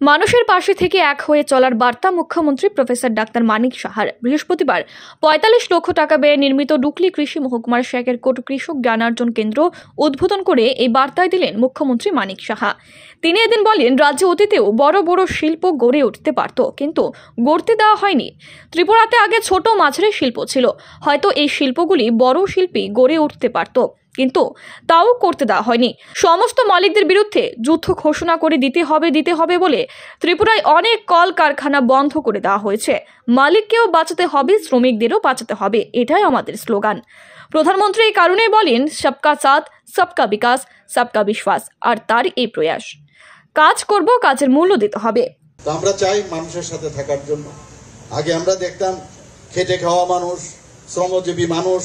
মানুষের পাশে থেকে এক হয়ে চলার বার্তা মুখ্যমন্ত্রী প্রফেসর ডাক্তার মানিক সাহার। বৃহস্পতিবার ৪৫ লক্ষ টাকা ব্যয়ে নির্মিত ডুকলি কৃষি মহকুমার শেখেরকোট কৃষক জ্ঞানার্জন কেন্দ্র উদ্বোধন করে এই বার্তায় দিলেন মুখ্যমন্ত্রী মানিক সাহা। তিনি এদিন বলেন, রাজ্যে অতীতেও বড় বড় শিল্প গড়ে উঠতে পারত, কিন্তু গড়তে দেওয়া হয়নি। ত্রিপুরাতে আগে ছোট মাঝারি শিল্প ছিল, হয়তো এই শিল্পগুলি বড় শিল্পী গড়ে উঠতে পারত, কিন্তু তাও করতে দেওয়া হয়নি। সমস্ত মালিকদের বিরুদ্ধে যুদ্ধ ঘোষণা করে দিতে হবে বলে ত্রিপুরায় অনেক কল কারখানা বন্ধ করে দেওয়া হয়েছে। মালিককেও বাঁচাতে হবে, শ্রমিকদেরও বাঁচাতে হবে, এটাই আমাদের স্লোগান। প্রধানমন্ত্রী এই কারণেই বলেন, সবকা সাথ, সবকা বিকাশ, সবকা বিশ্বাস, আর তার এই প্রয়াস। কাজ করব, কাজের মূল্য দিতে হবে। আমরা চাই মানুষের সাথে থাকার জন্য। আগে আমরা দেখতাম খেটে খাওয়া মানুষ, শ্রমজীবী মানুষ,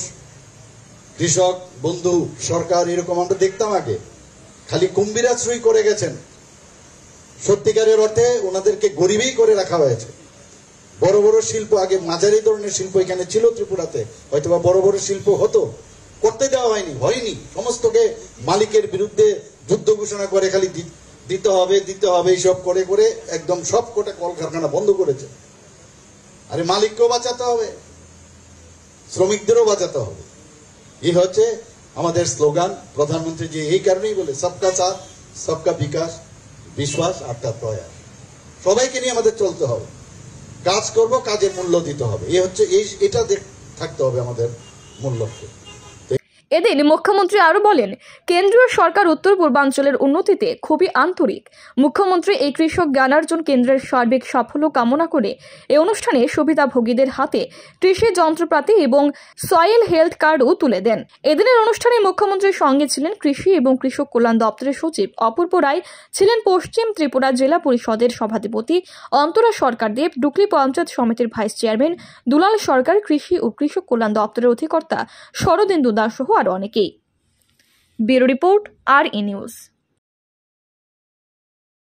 কৃষক বন্ধু সরকার, এরকম আমরা দেখতাম। আগে খালি কুম্ভীরাশ্রয় করে গেছেন। সত্যিকারের অর্থে ওনাদেরকে গরিবই করে রাখা হয়েছে। বড় বড় শিল্প, আগে মাঝারি ধরনের শিল্প এখানে ছিল ত্রিপুরাতে, হয়তোবা বড় বড় শিল্প হতো, করতে দেওয়া হয়নি। সমস্তকে মালিকের বিরুদ্ধে যুদ্ধ ঘোষণা করে খালি দিতে হবে এইসব করে করে একদম সব কটা কলকারখানা বন্ধ করেছে। আরে মালিককেও বাঁচাতে হবে, শ্রমিকদেরও বাঁচাতে হবে। এই হচ্ছে আমাদের স্লোগান। প্রধানমন্ত্রী জি এই কারণেই বলে সবকা সাথ, সবকা বিকাশ, বিশ্বাস আর তার প্রয়াস। সবাইকে নিয়ে আমাদের চলতে হবে, কাজ করব, কাজের মূল্য দিতে হবে। এটা থাকতে হবে আমাদের মূল লক্ষ্য। এদিন মুখ্যমন্ত্রী আরো বলেন, কেন্দ্রীয় সরকার উত্তর পূর্বাঞ্চলের উন্নতিতে খুবই আন্তরিক। মুখ্যমন্ত্রী এই কৃষক জ্ঞানার্জন কেন্দ্রের সার্বিক সাফল্য কামনা করে এই অনুষ্ঠানে সুবিধাভোগীদের হাতে কৃষি যন্ত্রপাতি এবং সয়েল হেলথ কার্ডও তুলে দেন। এদিনের অনুষ্ঠানে মুখ্যমন্ত্রীর সঙ্গে ছিলেন কৃষি এবং কৃষক কল্যাণ দপ্তরের সচিব অপূর্ব রায়, ছিলেন পশ্চিম ত্রিপুরা জেলা পরিষদের সভাধিপতি অন্তরা সরকার দেব, ডুকলি পঞ্চায়েত সমিতির ভাইস চেয়ারম্যান দুলাল সরকার, কৃষি ও কৃষক কল্যাণ দপ্তরের অধিকর্তা শরদিন্দু দাস সহ আরো অনেকেই। Bureau report, RE news.